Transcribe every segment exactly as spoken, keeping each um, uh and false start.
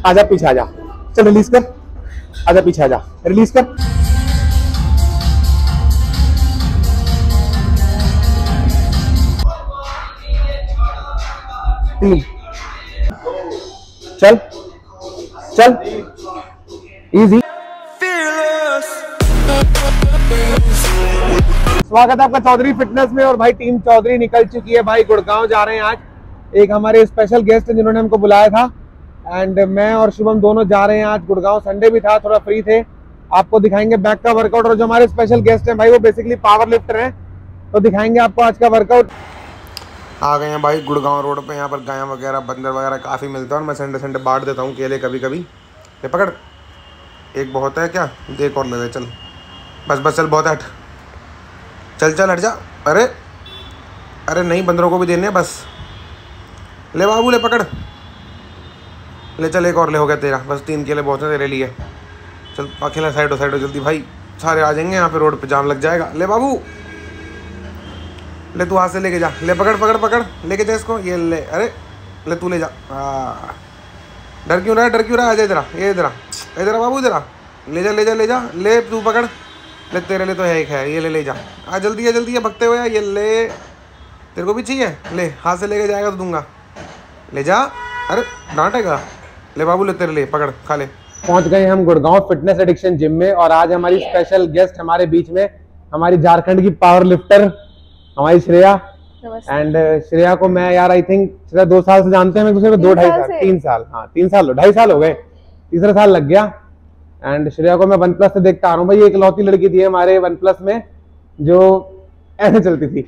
आजा पीछे आजा, चल रिलीज कर, आजा पीछे आजा, रिलीज कर। तीन, चल चल, इजी। स्वागत है आपका चौधरी फिटनेस में। और भाई टीम चौधरी निकल चुकी है भाई, गुड़गांव जा रहे हैं आज। एक हमारे स्पेशल गेस्ट हैं जिन्होंने हमको बुलाया था, एंड मैं और शुभम दोनों जा रहे हैं आज गुड़गांव। संडे भी था, थोड़ा फ्री थे। आपको दिखाएंगे बैक का वर्कआउट। और जो हमारे स्पेशल गेस्ट हैं भाई वो बेसिकली पावर लिफ्टर हैं, तो दिखाएंगे आपको आज का वर्कआउट। आ गए हैं भाई गुड़गांव रोड पे। यहाँ पर गाय वगैरह बंदर वगैरह काफ़ी मिलता है, और मैं संडे संडे बांट देता हूँ केले कभी कभी। ये पकड़, एक बहुत है क्या, एक और ले ले, चल बस बस, चल बहुत है, हट, चल चल हट जा। अरे अरे नहीं, बंदरों को भी देने हैं बस। ले बाबू ले, पकड़ ले, चल एक और ले, हो गया तेरा, बस तीन केले बहुत है तेरे लिए। चल अकेला साइड हो, साइड हो जल्दी भाई, सारे आ जाएंगे यहाँ पे, रोड पे जाम लग जाएगा। ले बाबू ले, तू हाथ से लेके जा, ले पकड़ पकड़ पकड़, लेके जा इसको, ये ले। अरे ले तू ले जा। हाँ, डर क्यों रहा है, डर क्यों रहा है, आ जा इधर, ये इधर इधर बाबू, इधर ले जा ले जा ले जा, ले तू पकड़ ले, तेरे लिए तो है एक है, ये ले ले जा, आ जल्दी है जल्दी है, भगते हुए, ये ले, तेरे को भी चाहिए, ले हाथ से लेके जाएगा तो दूंगा, ले जा। अरे डांटेगा, ले बाबू ले, तेरे लिए पकड़, खा ले। पहुंच गए हम गुड़गांव फिटनेस एडिक्शन जिम में, और आज हमारी स्पेशल गेस्ट हमारे बीच में, हमारी झारखंड की पावर लिफ्टर हमारी श्रेया। एंड श्रेया को मैं यार आई थिंक श्रेया दो साल से जानते हैं, मैं दूसरे को दो ढाई साल, तीन साल, हाँ तीन साल ढाई साल हो गए, तीसरा साल लग गया। एंड श्रेया को मैं वन प्लस से देखता आ रहा हूँ भाई, एक लौती लड़की थी हमारे वन प्लस में जो ऐसे चलती थी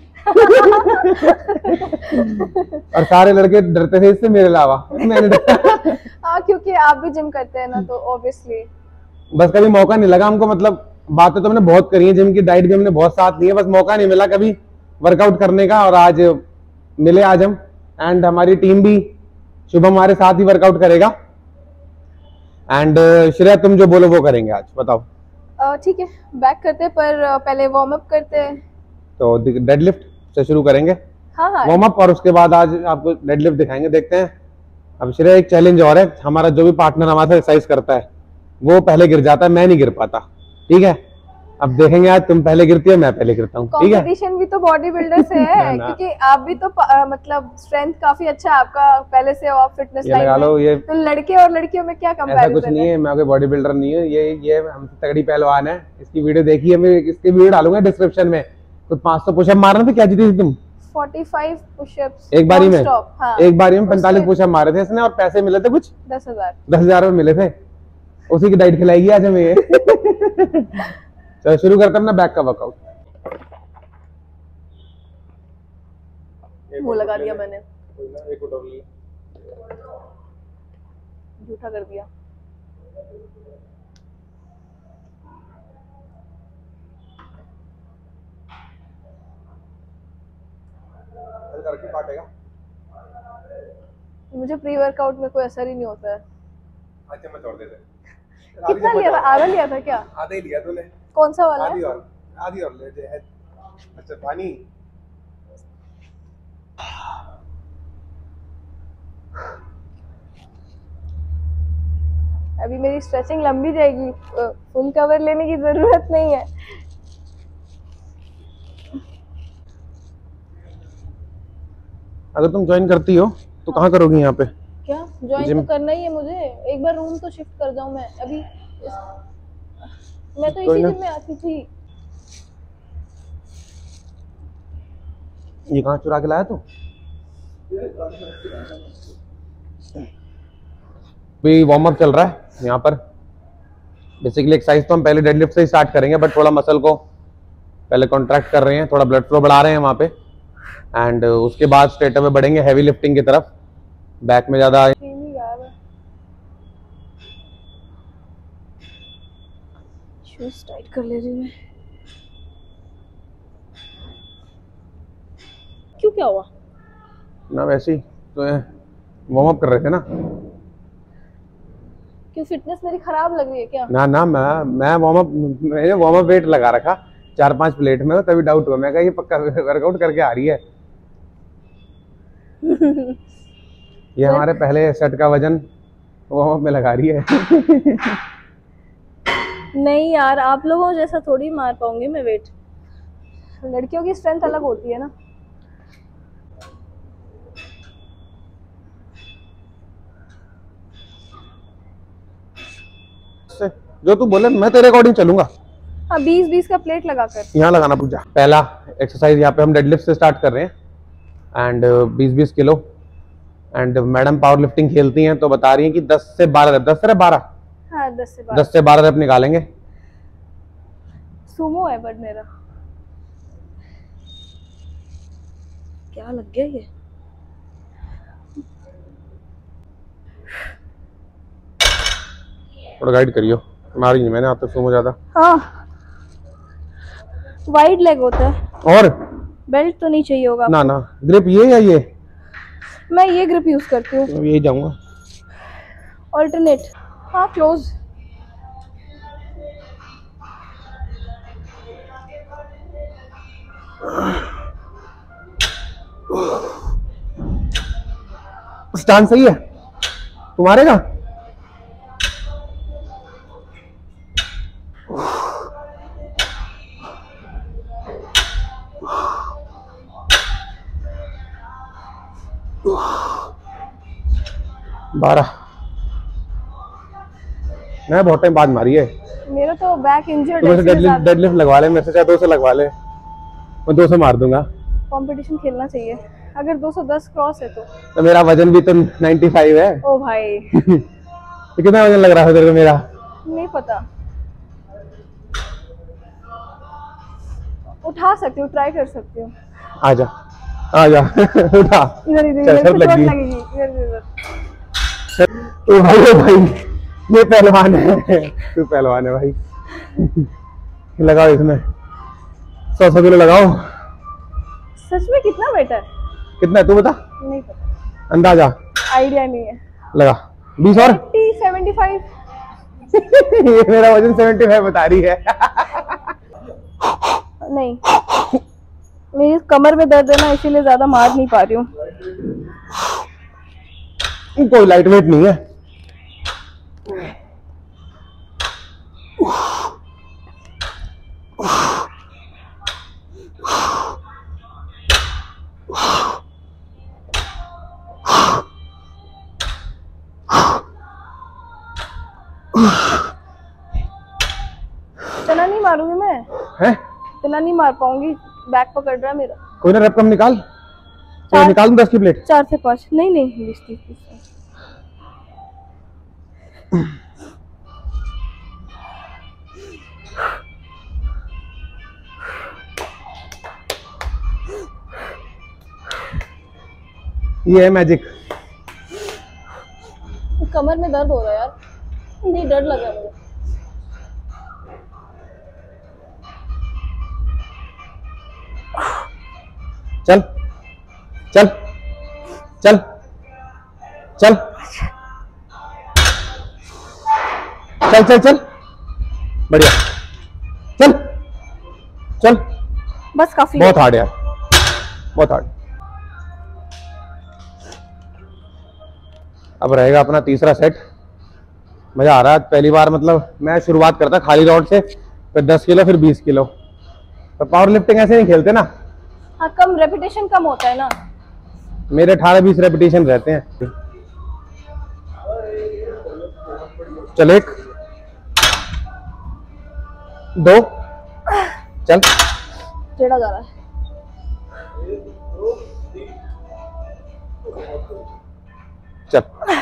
और सारे लड़के डरते थे इससे, मेरे अलावा मैंने हाँ, क्योंकि आप भी जिम करते हैं ना, तो ऑब्वियसली बस कभी मौका नहीं लगा हमको। मतलब बातें तो हमने बहुत करी है, जिम की डाइट भी हमने बहुत साथ ली है, बस मौका नहीं मिला कभी वर्कआउट करने का, और आज मिले आज हम। एंड हमारी टीम भी, शुभम हमारे साथ ही वर्कआउट करेगा। एंड श्रेया तुम जो बोलो वो करेंगे आज, बताओ। ठीक है, बैक करते हैं, पर पहले वार्म अप करते हैं। तो डेडलिफ्ट से शुरू करेंगे, हाँ हाँ वार्म अप, और उसके बाद आज आपको डेडलिफ्ट दिखाएंगे। देखते हैं। अब श्रेया एक चैलेंज और है, हमारा जो भी पार्टनर हमारे साथ एक्सरसाइज करता है वो पहले गिर जाता है, मैं नहीं गिर पाता, ठीक है। अब देखेंगे आज तुम पहले गिरती है, मैं पहले गिरता हूँ, ठीक है। कंपटीशन भी तो बॉडी बिल्डर से है क्योंकि आप भी तो आ, मतलब स्ट्रेंथ काफी अच्छा है आपका पहले से, आप फिटनेस लाइन में, ये तो लड़के और लड़कियों में क्या कंपैरिजन है? ऐसा कुछ नहीं है, मैं कोई बॉडी बिल्डर नहीं हूँ, ये ये हमसे तगड़ी पहलवान है। इसकी वीडियो देखिए, मैं इसकी वीडियो डालूंगा डिस्क्रिप्शन में। कुछ पाँच सौ पुशअप मारने थे, क्या जीती थी तुम? पैंतालीस पुशअप्स एक बारी में, हाँ। एक बारी में पैंतालीस पुशअप मारे थे इसने, और पैसे मिले थे कुछ दस हजार दस हजार में मिले थे। उसी की डाइट खिलाएगी आज हमें ये। चलो शुरू करते हैं अपना बैक का वर्कआउट। मुंह लगा दिया मैंने, झूठा कर दिया। मुझे प्री वर्कआउट में कोई असर ही नहीं होता है। अच्छा मैं छोड़ देते। कितना लिया था? आधा लिया था क्या? आधा ही लिया तूने। कौन सा वाला? आधी और आधी और ले दे। अच्छा पानी। अभी मेरी स्ट्रेचिंग लंबी जाएगी, फुल कवर लेने की जरूरत नहीं है। अगर तुम ज्वाइन करती हो तो हाँ। कहाँ करोगी यहाँ पे? क्या ज्वाइन तो करना ही है मुझे, एक बार रूम तो शिफ्ट कर जाऊं मैं। अभी इस... मैं तो इसी जिम में आती थी। ये कहाँ चुरा के लाया तू? भी वार्म अप चल रहा है यहाँ पर। बेसिकली एक्सरसाइज तो हम पहले डेडलिफ्ट से ही स्टार्ट करेंगे, बट थोड़ा मसल को पहले कॉन्ट्रैक्ट कर रहे हैं, थोड़ा ब्लड फ्लो बढ़ा रहे हैं वहाँ पे, एंड उसके बाद स्ट्रेट अवे बढ़ेंगे हैवी लिफ्टिंग की तरफ। बैक में ज्यादा शूज टाइट कर ले रही मैं। क्यों, क्या हुआ? ना वैसे ही तो वार्म अप कर रहे थे ना। क्यों, फिटनेस मेरी खराब लग रही है क्या? ना ना, मैं मैं वार्म अप मैंने वार्म अप वेट लगा रखा चार पांच प्लेट में, तभी डाउट हुआ। मैं कहा ये पक्का वर्कआउट करके आ रही है। ये हमारे पहले सेट का वजन वो में लगा रही है। नहीं यार, आप लोगों जैसा थोड़ी मार पाऊंगी मैं वेट। लड़कियों की स्ट्रेंथ अलग होती है ना। जो तू बोले मैं तेरे अकॉर्डिंग चलूंगा। हाँ, बीस बीस का प्लेट लगा कर यहाँ लगाना पूजा। पहला एक्सरसाइज यहाँ पे हम डेडलिफ्ट से स्टार्ट कर रहे हैं एंड बीस बीस किलो। एंड मैडम पावर लिफ्टिंग खेलती हैं तो बता रही हैं कि दस से बारह दस से बारह हाँ दस से बारह दस से बारह रेप निकालेंगे। सुमो है बट मेरा क्या लग गया ये। थोड़ा गाइड करियो, मारी नहीं मैंने, आप तो सुमो ज्यादा। हाँ वाइड लेग होता है। और बेल्ट तो नहीं चाहिए होगा ना ना। ग्रिप ये या ये? मैं ये ग्रिप यूज करती हूँ। यही जाऊंगा ऑल्टरनेट। हाँ क्लोज। स्टैंड सही है तुम्हारे का? बारह। मैं बहुत टाइम बाद मारी है। मेरा तो बैक इंजर्ड है। डेडलिफ्ट डेडलिफ्ट लगवा ले मेरे से, चाहे दो से लगवा ले, मैं दो से मार दूंगा। कंपटीशन खेलना चाहिए। अगर दो सौ दस क्रॉस है तो, तो मेरा वजन भी तो पचानवे है। ओ भाई तो कितना वजन लग रहा है तेरे को मेरा? नहीं पता, उठा सकती हूँ, ट्राई कर सकती हूँ। आजा आजा उठा। इधर इधर इधर चोट लगेगी। इधर इधर। ओ भाई ओ भाई ये पहलवान है, तू पहलवान है भाई। लगाओ इसमें सौ सौ किलो लगाओ। सच में कितना वेट है? कितना है तू बता? नहीं पता, अंदाजा आइडिया नहीं है। लगा बीस और पचहत्तर। ये मेरा वजन पचहत्तर बता रही है। नहीं, मेरी कमर में दर्द है ना, इसीलिए ज्यादा मार नहीं पा रही हूँ। कोई लाइट वेट नहीं है। इतना नहीं मारूंगी मैं। है? इतना नहीं मार पाऊंगी, बैक पकड़ रहा है मेरा। कोई ना, रेप कम निकाल। तो निकाल दूं दस की प्लेट। चार से पाँच नहीं नहीं बीस तीस तीस। ये है मैजिक। कमर में दर्द हो रहा है यार, नहीं डर लगा मुझे। चल चल चल चल चल चल चल बढ़िया। चल चल बस काफी। बहुत हार्ड यार, बहुत हार्ड। अब रहेगा अपना तीसरा सेट। मजा आ रहा है पहली बार, मतलब मैं शुरुआत करता खाली रॉड से, फिर दस किलो फिर बीस किलो। तो पावर लिफ्टिंग ऐसे नहीं खेलते ना। हाँ कम रेपिटेशन कम होता है ना। मेरे अठारह बीस रेपिटेशन रहते हैं। चल एक दो चल। टेढ़ा जा रहा है। चल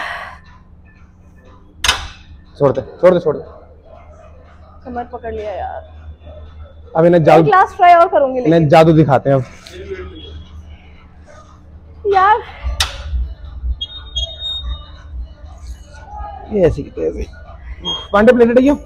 छोड़ दे छोड़ दे छोड़ दे। कमर पकड़ लिया यार। अब इन्हें जादू, क्लास ट्राई और करूंगी लेकिन। इन्हें जादू दिखाते हैं अब यार। ये ऐसी ऐसी पांडे प्लेटेड है।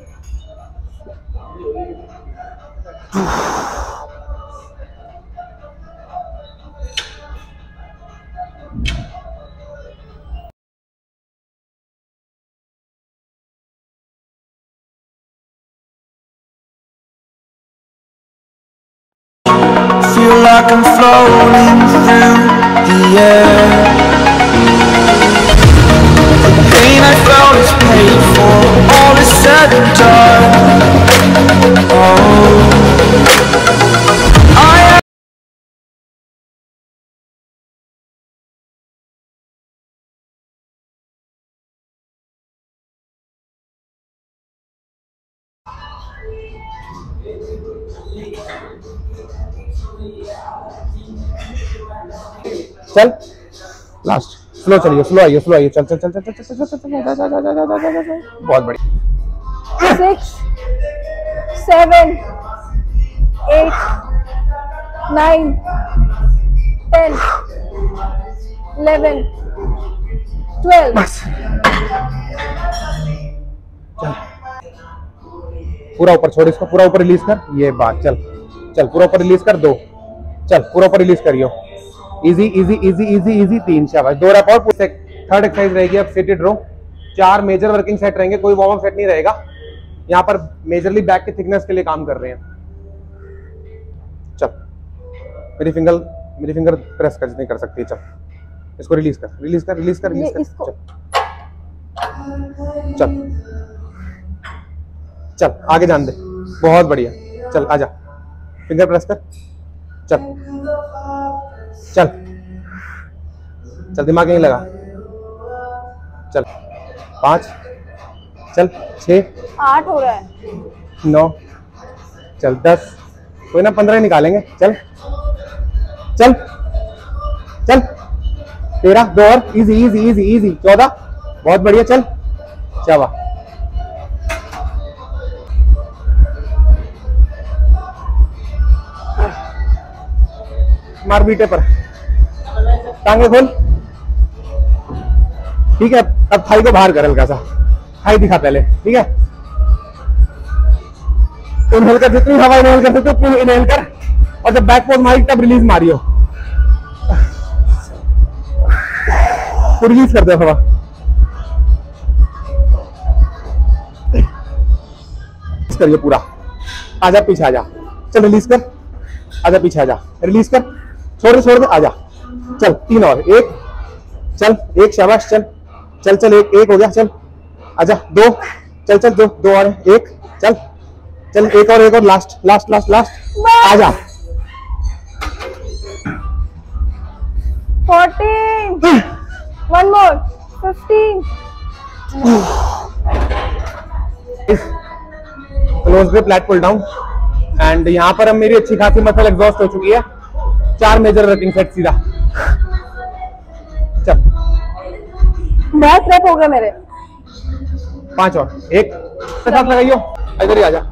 Feel like I'm floating through the air. The pain I well is paid for, all is said and done. Oh, I am चल लास्ट स्लो चलिए, स्लो आइए, स्लो आइए, चल चल चल चल चल चल चल चल चल, बहुत बढ़िया। Six seven eight nine ten eleven twelve. पूरा ऊपर छोड़ इसको, पूरा ऊपर रिलीज कर, ये बात, चल चल पूरा ऊपर रिलीज कर, दो, चल पूरा ऊपर रिलीज करियो, easy easy easy easy easy, तीन, शाबाश, दो रैप और। थर्ड एक्सरसाइज रहेगी अब सीटेड रो, चार मेजर वर्किंग सेट रहेंगे, कोई वार्म अप सेट नहीं रहेगा। यहाँ पर मेजरली बैक के थिकनेस के लिए काम कर रहे हैं। चल मेरी फिंगर मेरी फिंगर प्रेस कर, जितनी कर सकती है, चल इसको रिलीज कर, रिलीज कर, रिलीज कर, रिलीज कर, चल चल चल आगे जान दे, बहुत बढ़िया, चल आजा, फिंगर प्रेस कर, चल चल चल, दिमाग नहीं लगा, चल पाँच, चल छः, आठ हो रहा है, नौ, चल दस, कोई ना पंद्रह निकालेंगे, चल चल चल, तेरह, दो और, इजी इजी इजी इजी, चौदह, बहुत बढ़िया, चल चावा, मार बीटे पर, टांगे खोल, ठीक है। अब थाई को बाहर कर, हल्का सा थाई दिखा पहले, ठीक है। इनहेल कर, जितनी हवा इनहेल कर सकते हो इनहेल कर, और जब बैक पोज मारी तब रिलीज मारियो, तो रिलीज कर दो हवा, करिए पूरा, आजा पीछे आजा, चल रिलीज कर, आजा पीछे आजा, रिलीज कर, छोड़ दे छोड़ दे, आजा, चल तीन और, एक, चल एक, शाबाश, चल चल चल, एक एक हो गया, चल आजा, दो, चल चल, दो दो और, एक, चल चल, एक और, एक और, लास्ट लास्ट लास्ट लास्ट, आजा, fourteen, one more, fifteen. Close grip, lat pull down, and यहाँ पर अब मेरी अच्छी खासी मसल एग्जॉस्ट हो चुकी है। चार मेजर वर्किंग सेट सीधा, चल बहुत रैप हो गए मेरे, पांच और, एक साथ लगाइयो, इधर ही आजा,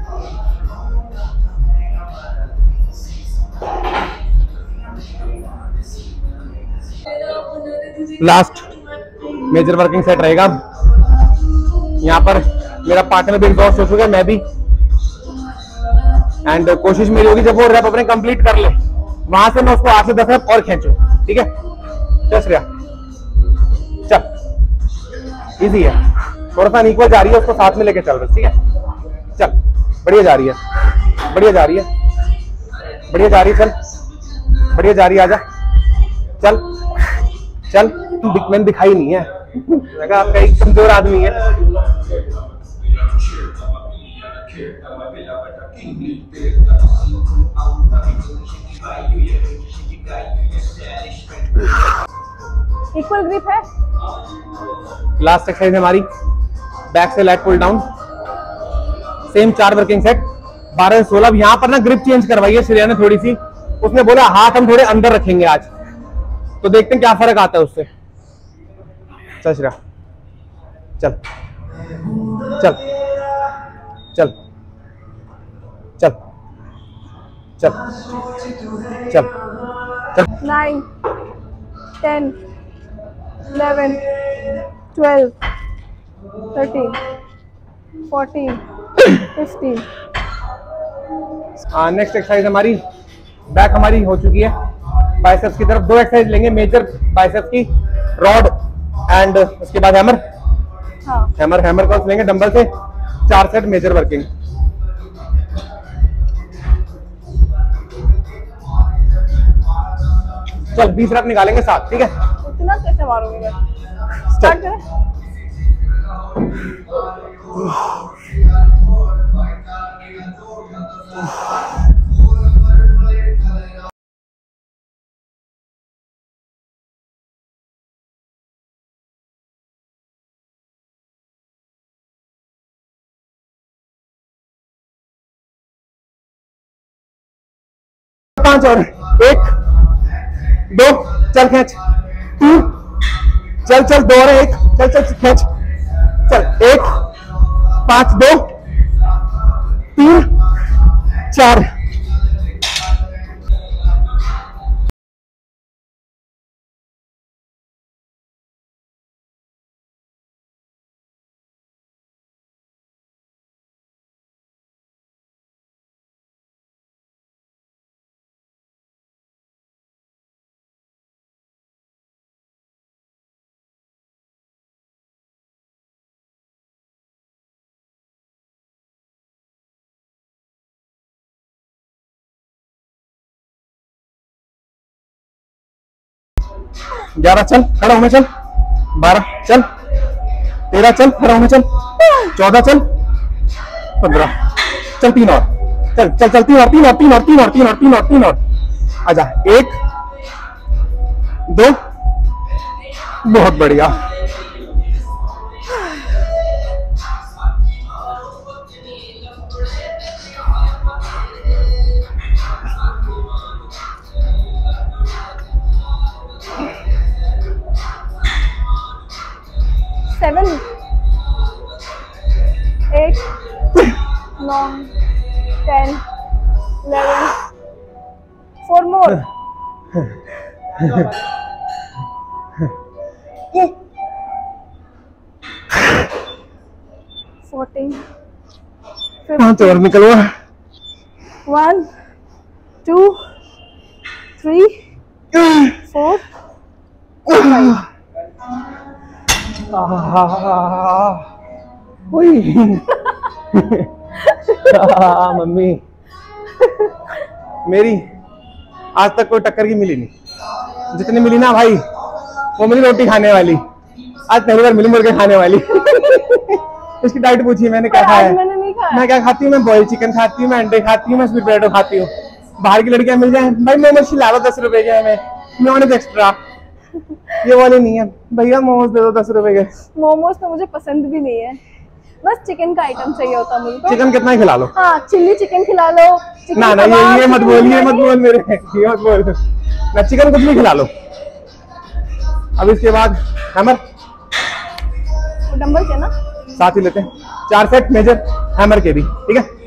लास्ट मेजर वर्किंग सेट रहेगा। यहाँ पर मेरा पार्टनर भी एग्जॉस्ट हो चुका है, मैं भी, एंड कोशिश मेरी होगी जब वो रैप अपने कंप्लीट कर ले, वहां से मैं उसको आठ से दस रैप और खींचूं, ठीक है। चल श्रेया, चल, इजी है, थोड़ा सा इक्वल जा रही है, उसको साथ में लेके चल बस, ठीक है। चल बढ़िया जा रही है, बढ़िया जा रही है, बढ़िया जा रही है, चल बढ़िया जा रही है, आजा, चल चल, मैंने दिखाई नहीं है, लगा आपका एक कमजोर आदमी है। इक्वल ग्रिप है। लास्ट एक्सरसाइज है हमारी, बैक से लैट पुल डाउन, सेम चार वर्किंग सेट, बारह से सोलह। यहाँ पर ना ग्रिप चेंज करवाई है श्रेया ने थोड़ी सी, उसने बोला हाथ हम थोड़े अंदर रखेंगे आज, तो देखते हैं क्या फर्क आता है उससे। चल श्रेया, चल चल चल चल चल चल चल, nine, ten, eleven, twelve, thirteen, fourteen, fifteen. Next exercise हमारी बैक हमारी हो चुकी है, बाइसेप्स की तरफ दो एक्सरसाइज लेंगे मेजर बाइसेप्स की, रॉड एंड उसके बाद हैमर। हाँ। हैमर हैमर कर्ल्स लेंगे डंबल से, चार सेट मेजर वर्किंग। चल बीस रैप निकालेंगे साथ, ठीक है। इतना कैसे मारोगे? स्टार्ट करें। पांच और, एक दो, चल खींच, तीन, चल चल दो और एक, चल चल खींच, चल एक, पांच, दो, तीन, चार। ग्यारह चल, खड़ा होने चल, बारह चल, तेरह चल, खड़ा होने चल, चौदह चल, पंद्रह चल, तीन और, चल चल चल, तीन और, तीन और, तीन और, तीन और, तीन और, तीन और, तीन और, आजा, एक, दो, बहुत बढ़िया। Seven, eight, nine, ten, eleven, four more. Fourteen, fifteen, और निकलो। One, two, three, four, five. Mummy मेरी आज तक कोई टक्कर की मिली नहीं, जितनी मिली ना भाई वो मिली रोटी खाने वाली, आज पहली बार मिली मुर्गे खाने वाली। इसकी डाइट पूछी मैंने क्या खाया है, मैंने नहीं खाया। मैं क्या खाती हूँ, मैं बॉइल चिकन खाती हूँ, मैं अंडे खाती हूँ, मैं स्वीट पोटैटो खाती हूँ। बाहर की लड़कियां मिल जाए भाई मोमोज खिला दो दस रुपए के, हमें मोमोज एक्स्ट्रा, ये वाली नहीं है भैया, मोमोज दे दो दस रुपए के। मोमोज तो मुझे पसंद भी नहीं है, बस चिकन का आइटम चाहिए होता मुझे तो। चिकन कितना ही खिला लो। हाँ, चिल्ली चिकन खिला लो। ना ना ये ये मत बोल, ये मत बोल मेरे, ये मत बोल ना, चिकन कुछ भी खिला लो। अब इसके बाद हैमर, डंबल के ना साथ ही लेते हैं, चार सेट मेजर हैमर के भी, ठीक है।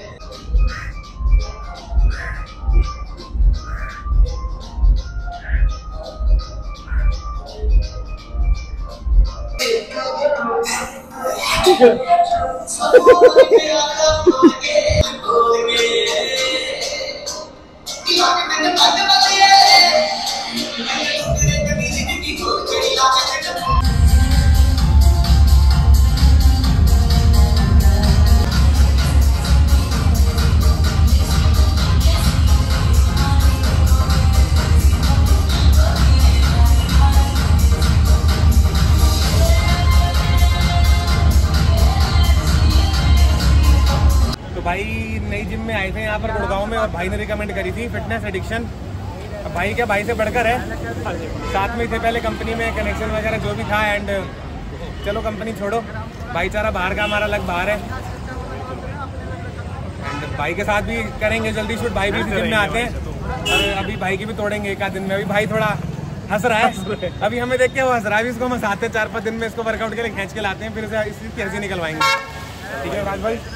भाई नई जिम में आए थे यहाँ पर गुड़गांव में, और भाई ने रिकमेंड करी थी फिटनेस एडिक्शन। भाई क्या, भाई से बढ़कर है, साथ में थे पहले कंपनी में कनेक्शन वगैरह जो भी था, एंड चलो कंपनी छोड़ो, भाईचारा बाहर का हमारा अलग बाहर है, एंड भाई के साथ भी करेंगे जल्दी शूट। भाई भी जिम में आते हैं और अभी भाई की भी तोड़ेंगे एक आध दिन में। अभी भाई थोड़ा हंस रहा है, अभी हमें देख के वो हंस रहा है, अभी इसको हम हंसाते हैं, चार पाँच दिन में इसको वर्कआउट के लिए खींच के लाते हैं, फिर इसे इसी की हंसी निकलवाएंगे, ठीक है राज भाई।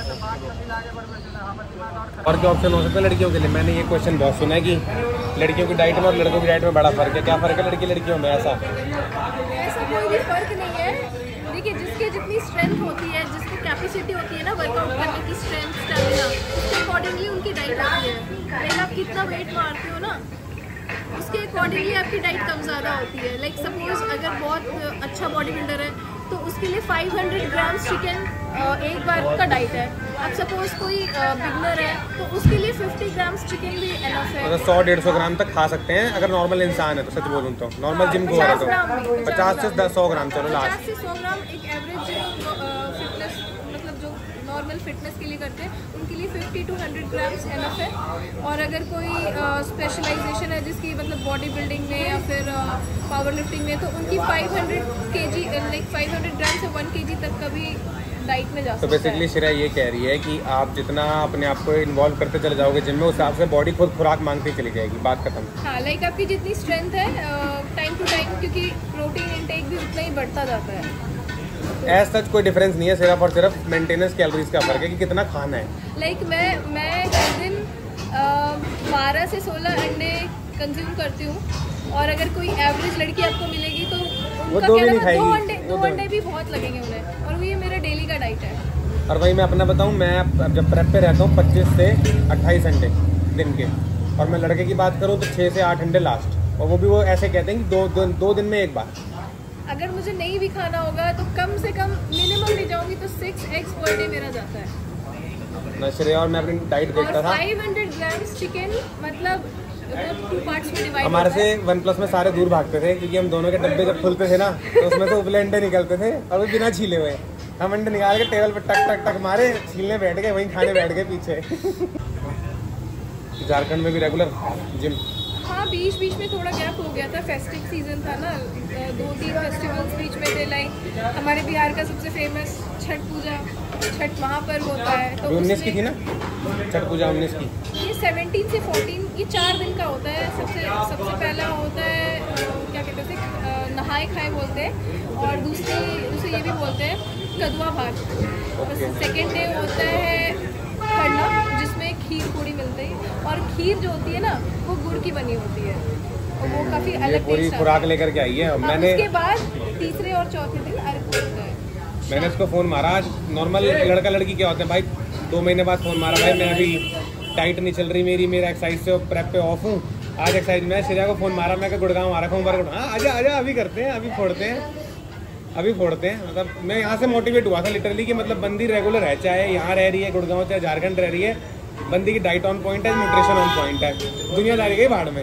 और क्या ऑप्शन हो सकता है लड़कियों के लिए? मैंने ये क्वेश्चन बहुत सुना है कि लड़कियों की डाइट में और लड़कों की डाइट में बड़ा फर्क है, क्या फर्क है लड़की लड़कियों में? ऐसा ऐसा कोई भी फर्क नहीं है। देखिए, जिसके जितनी स्ट्रेंथ होती है, जिसकी कैपेसिटी होती है ना वर्कआउट करने की, स्ट्रेंथ स्टैमिना, उसके अकॉर्डिंगली उनकी डाइट होती है। लाइक आप कितना वेट मारते हो ना, उसके अकॉर्डिंगली आपकी डाइट कम ज़्यादा होती है। लाइक सपोज अगर बहुत अच्छा बॉडी बिल्डर है तो उसके लिए पाँच सौ ग्राम्स चिकन एक बार का डाइट है। अब सपोज कोई बिगनर है तो उसके लिए पचास ग्राम्स चिकन भी एनफ है। मतलब सौ डेढ़ सौ ग्राम तक खा सकते हैं अगर नॉर्मल इंसान है तो, सच बोलूँ तो नॉर्मल जिम को है तो पचास से दस सौ ग्राम, चलो लास्ट पचास से सौ ग्राम एक एवरेज फिटनेस मतलब जो नॉर्मल फिटनेस के लिए करते हैं उनके लिए fifty to hundred grams enough है। और अगर कोई स्पेशलाइजेशन है जिसकी मतलब बॉडी बिल्डिंग में या फिर पावर लिफ्टिंग में, तो उनकी five hundred KG like five hundred gram से वन केजी तक का भी डाइट में जा सकता है। तो बेसिकली श्रेया ये कह रही है कि आप जितना अपने आप को इन्वॉल्व करते चले जाओगे जिम में, उस हिसाब से बॉडी खुद खुराक मांगती चली जाएगी, बात खत्म। हाँ, लाइक आपकी जितनी स्ट्रेंथ है टाइम टू टाइम, क्योंकि प्रोटीन इंटेक भी उतना ही बढ़ता जाता है। एज सच कोई डिफरेंस नहीं है, सिर्फ और सिर्फ मेंटेनेंस कैलोरीज का फर्क है कि कितना खाना है। लाइक like, मैं मैं हर दिन बारह से सोलह अंडे कंज्यूम करती हूँ, और अगर कोई एवरेज लड़की आपको मिलेगी तो उनका दो क्या भी नहीं दो खाएगी, अंडे दो अंडे भी बहुत लगेंगे उन्हें, और ये मेरा डेली का डाइट है। और वही मैं अपना बताऊँ, मैं जब प्रेप पे रहता हूँ पच्चीस से अट्ठाईस अंडे दिन के, और मैं लड़के की बात करूँ तो छः से आठ अंडे लास्ट, और वो भी वो ऐसे कहते हैं कि दो दो, दो दिन में एक बार। अगर मुझे नहीं भी खाना होगा तो कम से कम मिनिमम ले जाऊंगी तो सिक्स एग्स पर डे मेरा जाता है। श्रेया और मैं अपनी डाइट देखता था, फाइव हंड्रेड ग्राम्स चिकन मतलब टू पार्ट्स में डिवाइड। हमारे से वन प्लस में सारे दूर भागते थे, क्योंकि हम दोनों के डब्बे जब खुलते थे ना तो उसमें से उपले अंडे निकलते थे, और वो बिना छीले हुए हम अंडे निकाल के टेबल पर टक टक टक मारे, छीलने बैठ गए, वहीं खाने बैठ गए पीछे। झारखंड में भी रेगुलर जिम? हाँ, बीच बीच में थोड़ा गैप हो गया था, फेस्टिव सीजन था ना, दो तीन फेस्टिवल्स बीच में थे। लाइक हमारे बिहार का सबसे फेमस छठ पूजा, छठ महापर्व होता है, तो उन्नीस की थी ना छठ पूजा, उन्नीस की। ये सेवनटीन से फोर्टीन, ये चार दिन का होता है। सबसे सबसे पहला होता है क्या कहते थे, नहाए खाए बोलते हैं, और दूसरी दूसरी ये भी बोलते हैं कदवा भात। सेकेंड डे होता है खरना, जिसमें खीर पूड़ी मिलती है, और खीर जो होती है ना वो गुड़ की बनी होती है, और वो काफ़ी अलग पूरी खुराक लेकर के आई है। हाँ, मैंने उसके बाद तीसरे और चौथे दिन अर्घ होता है। मैंने इसको फ़ोन मारा आज, नॉर्मल लड़का लड़की क्या होते हैं भाई, दो महीने बाद फ़ोन मारा, भाई मैं अभी डाइट नहीं चल रही मेरी, मेरा एक्सरसाइज से प्रेप पे ऑफ हूँ, आज एक्सरसाइज में श्रेया को फ़ोन मारा, मैं गुड़गांव आ रखा हूँ, बार हाँ आजा आजा अभी करते हैं, अभी फोड़ते हैं अभी फोड़ते हैं। मतलब मैं यहाँ से मोटिवेट हुआ था लिटरली कि मतलब बंदी रेगुलर है, चाहे यहाँ रह रही है गुड़गांव, चाहे झारखंड रह रही है, बंदी की डाइट ऑन पॉइंट है, न्यूट्रिशन ऑन पॉइंट है, दुनियादारी गई भाड़ में।